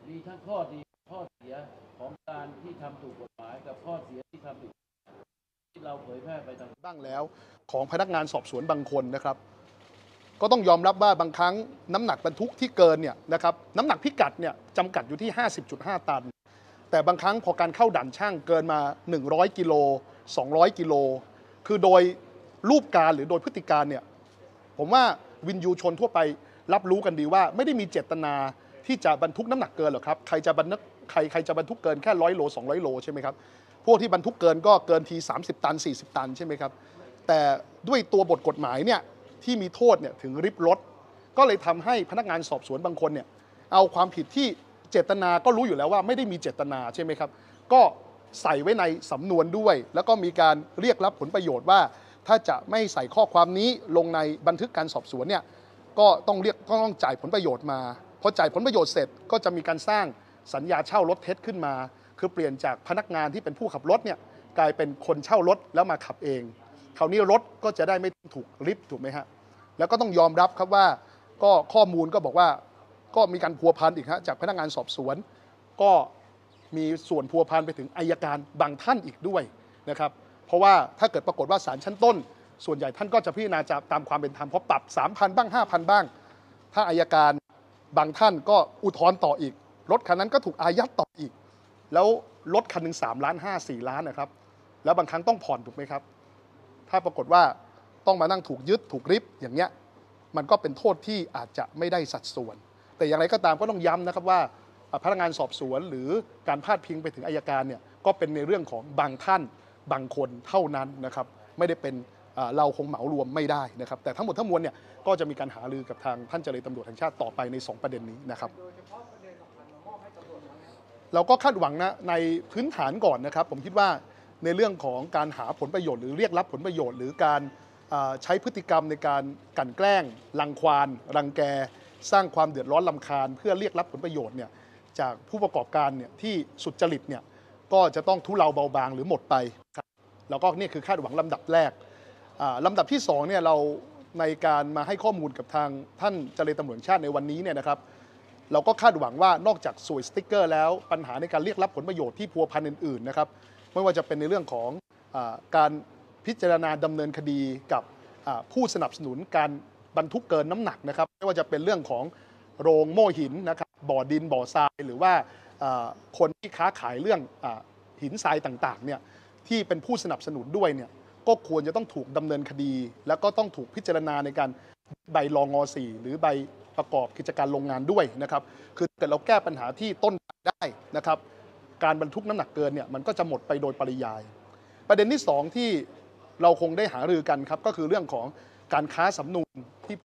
มีทั้งข้อดีข้อเสียของการที่ทำถูกกฎหมายกับข้อเสียที่ทำผิดที่เราเผยแพร่ไปทางบ้างแล้วของพนักงานสอบสวนบางคนนะครับก็ต้องยอมรับว่าบางครั้งน้ำหนักบรรทุกที่เกินเนี่ยนะครับน้ำหนักพิกัดเนี่ยจำกัดอยู่ที่ 50.5 ตันแต่บางครั้งพอการเข้าด่านช่างเกินมา100 กิโล200 กิโลคือโดยรูปการหรือโดยพฤติการเนี่ยผมว่าวินยูชนทั่วไปรับรู้กันดีว่าไม่ได้มีเจตนาที่จะบรรทุกน้ำหนักเกินหรอกครับใครจะบรรทุกเกินแค่100 โล200 โลใช่ไหมครับพวกที่บรรทุกเกินก็เกินที30 ตัน40 ตันใช่ไหมครับแต่ด้วยตัวบทกฎหมายเนี่ยที่มีโทษเนี่ยถึงริบรถก็เลยทำให้พนักงานสอบสวนบางคนเนี่ยเอาความผิดที่เจตนาก็รู้อยู่แล้วว่าไม่ได้มีเจตนาใช่ไหมครับก็ใส่ไว้ในสำนวนด้วยแล้วก็มีการเรียกรับผลประโยชน์ว่าถ้าจะไม่ใส่ข้อความนี้ลงในบันทึกการสอบสวนเนี่ยก็ต้องจ่ายผลประโยชน์มาพอจ่ายผลประโยชน์เสร็จก็จะมีการสร้างสัญญาเช่ารถเท็จขึ้นมาคือเปลี่ยนจากพนักงานที่เป็นผู้ขับรถเนี่ยกลายเป็นคนเช่ารถแล้วมาขับเองคราวนี้รถก็จะได้ไม่ถูกริบถูกไหมฮะแล้วก็ต้องยอมรับครับว่าก็ข้อมูลก็บอกว่าก็มีการพัวพันอีกฮะจากพนักงานสอบสวนก็มีส่วนพัวพันไปถึงอัยการบางท่านอีกด้วยนะครับเพราะว่าถ้าเกิดปรากฏว่าศาลชั้นต้นส่วนใหญ่ท่านก็จะพิจารณาตามความเป็นธรรมเพราะปรับ 3,000 บ้าง 5,000 บ้างถ้าอัยการบางท่านก็อุทธรณ์ต่ออีกรถคันนั้นก็ถูกอายัดต่ออีกแล้วรถคันหนึ่ง3 ล้าน 5 4 ล้านนะครับแล้วบางครั้งต้องผ่อนถูกไหมครับถ้าปรากฏว่าต้องมานั่งถูกยึดถูกริบอย่างเงี้ยมันก็เป็นโทษที่อาจจะไม่ได้สัดส่วนแต่อย่างไรก็ตามก็ต้องย้ำนะครับว่าพนักงานสอบสวนหรือการพาดพิงไปถึงอัยการเนี่ยก็เป็นในเรื่องของบางท่านบางคนเท่านั้นนะครับไม่ได้เป็นเราคงเหมารวมไม่ได้นะครับแต่ทั้งหมดทั้งมวลเนี่ยก็จะมีการหารือกับทางท่านเจรตำรวจแห่งชาติต่อไปใน2ประเด็นนี้นะครับเราก็คาดหวังนะในพื้นฐานก่อนนะครับผมคิดว่าในเรื่องของการหาผลประโยชน์หรือเรียกรับผลประโยชน์หรือการใช้พฤติกรรมในการกลั่นแกล้งรังควานรังแกสร้างความเดือดร้อนรำคาญเพื่อเรียกรับผลประโยชน์เนี่ยจากผู้ประกอบการเนี่ยที่สุจริตเนี่ยก็จะต้องทุเลาเบาบางหรือหมดไปครับแล้วก็นี่คือคาดหวังลำดับแรกลำดับที่2เนี่ยเราในการมาให้ข้อมูลกับทางท่านเจรตำรวจแห่งชาติในวันนี้เนี่ยนะครับเราก็คาดหวังว่านอกจากสวยสติ๊กเกอร์แล้วปัญหาในการเรียกรับผลประโยชน์ที่พัวพันอื่นๆนะครับไม่ว่าจะเป็นในเรื่องของการพิจารณาดำเนินคดีกับผู้สนับสนุนการบรรทุกเกินน้ำหนักนะครับไม่ว่าจะเป็นเรื่องของโรงโม่หินนะครับบ่อดินบ่อทรายหรือว่าคนที่ค้าขายเรื่องหินทรายต่างๆเนี่ยที่เป็นผู้สนับสนุนด้วยเนี่ยก็ควรจะต้องถูกดำเนินคดี แล้วก็ต้องถูกพิจารณาในการใบรองอ4หรือใบประกอบกิจการโรงงานด้วยนะครับคือเกิดเราแก้ปัญหาที่ต้นได้นะครับการบรรทุกน้ำหนักเกินเนี่ยมันก็จะหมดไปโดยปริยายประเด็นที่2ที่เราคงได้หารือกันครับก็คือเรื่องของการค้าสำนวนที่